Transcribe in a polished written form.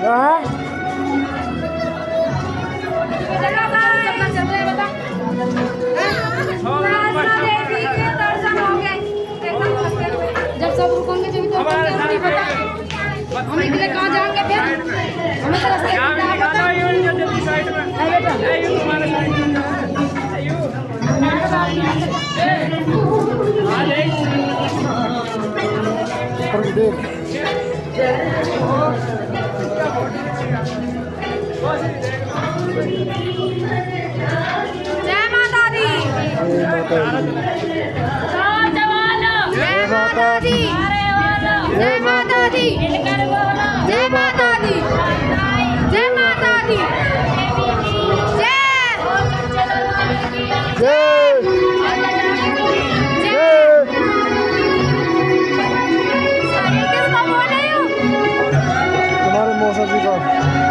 जब सब रुकेंगे जब तो हम निकले कहाँ जाएंगे फिर हमें तो रास्ते जय माता दी, जय माता दी, जय माता दी, जय माता दी, जय माता दी, जय तुम्हारे मौसा जी का